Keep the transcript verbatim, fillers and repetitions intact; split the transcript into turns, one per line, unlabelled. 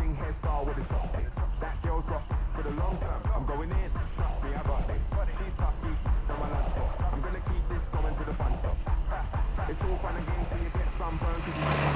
King hairstyle with the chopsticks. That girl's got for the long term. I'm going in. Trust me, I got this. She's tusky, no my lunchbox. I'm gonna keep this going to the fun stop. It's all fun and games till you get sunburned 'cause you